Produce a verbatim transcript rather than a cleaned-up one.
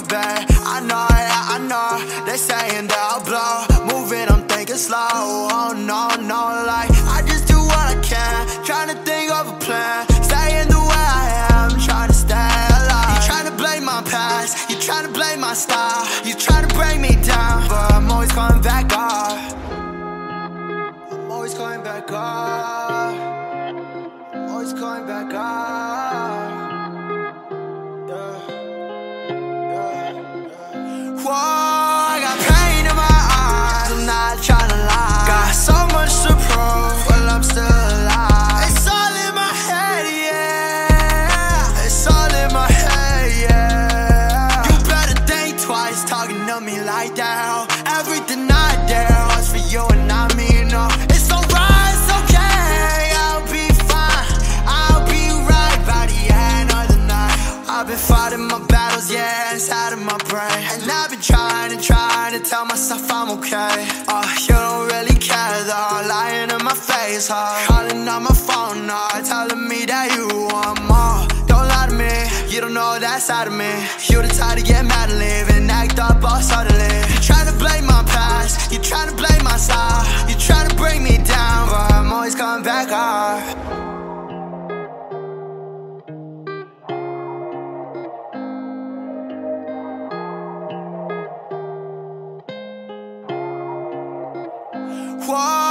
back. I know, yeah, I know. They saying that I'll blow. Moving, I'm thinking slow. Oh no, no, like I just do what I can. Trying to think of a plan. Staying the way I am. Trying to stay alive. You trying to blame my past. You trying to blame my style. You trying to bring me down, but I'm always coming back up. I'm always coming back up. I'm always coming back up. Whoa, I got pain in my eyes, I'm not tryna lie. Got so much to prove, well I'm still alive. It's all in my head, yeah. It's all in my head, yeah. You better think twice, talking to me like that. Everything I did was for you and not me, no. It's alright, it's okay, I'll be fine. I'll be right by the end of the night. I've been fighting my battles, yeah, inside of my brain. And I've been trying and trying to tell myself I'm okay. Oh, you don't really care though, lying in my face, huh? Calling on my phone, no, telling me that you want more. Don't lie to me, you don't know that side of me. You the type to get mad and leave and act up all suddenly. You trying to blame my past, you trying to blame my style. You trying to bring me down, but I'm always coming back up. Whoa.